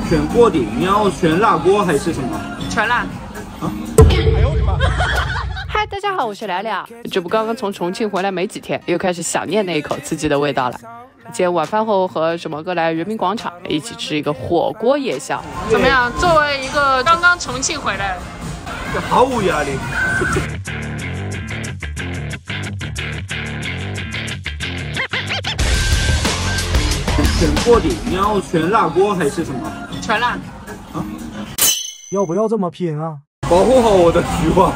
选锅底，你要选辣锅还是什么？ 全辣。 啊！ 哎呦我的妈！ 嗨，大家好，我是聊聊。这不刚刚从重庆回来没几天，又开始想念那一口刺激的味道了。今天晚饭后和什么哥来人民广场一起吃一个火锅夜宵，怎么样？作为一个刚刚重庆回来， 这毫无压力。选锅底，你要选辣锅还是什么？ 全辣。 啊！ 要不要这么拼啊？ 保护好我的菊花。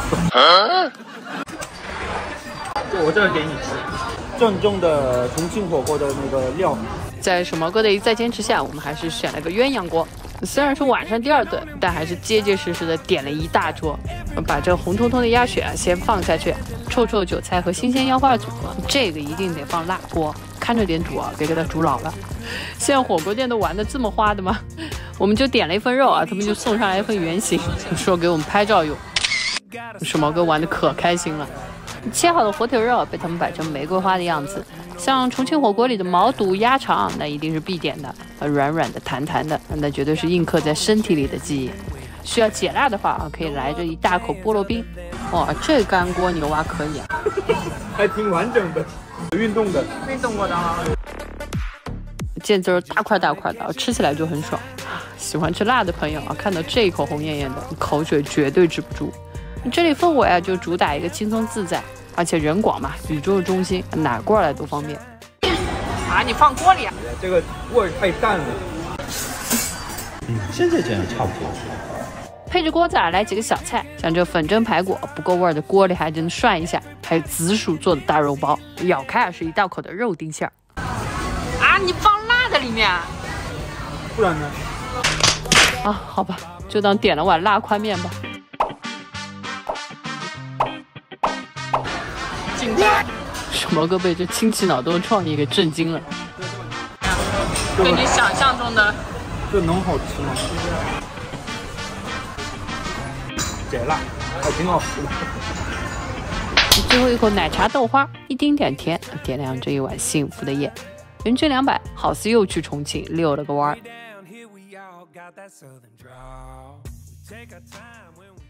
我这儿给你吃，正宗的重庆火锅的那个料。 在什么哥的一再坚持下，我们还是选了个鸳鸯锅。虽然是晚上第二顿，但还是结结实实的点了一大桌，把这红彤彤的鸭血先放下去，臭臭韭菜和新鲜腰花煮，这个一定得放辣锅，看着点煮啊，别给它煮老了。现在火锅店都玩的这么花的吗？我们就点了一份肉啊，他们就送上来一份原形，说给我们拍照用。什么哥玩的可开心了，切好的火腿肉被他们摆成玫瑰花的样子。像重庆火锅里的毛肚、鸭肠，那一定是必点的，软软的、弹弹的，那绝对是印刻在身体里的记忆。需要解辣的话啊，可以来这一大口菠萝冰。哇，这干锅牛蛙可以啊， 还挺完整的，运动的。 运动过的啊。腱子大块大块的，吃起来就很爽。喜欢吃辣的朋友啊，看到这一口红艳艳的，口水绝对止不住。这里氛围啊，就主打一个轻松自在。而且人广嘛，宇宙中心，哪过来都方便。啊，你放锅里啊？ 这个味儿太淡了。 现在这样差不多。 配着锅子啊，来几个小菜，像这粉蒸排骨，不够味儿的锅里还真涮一下。还有紫薯做的大肉包，咬开啊是一大口的肉丁馅儿。啊，你放辣的里面？ 不然呢？ 啊，好吧，就当点了碗辣宽面吧。什么哥被这清奇脑洞创意给震惊了，跟你想象中的这能好吃吗？解辣，还挺好吃的。 最后一口奶茶豆花，一丁点甜，点亮这一碗幸福的夜。人均200，好似又去重庆溜了个弯儿。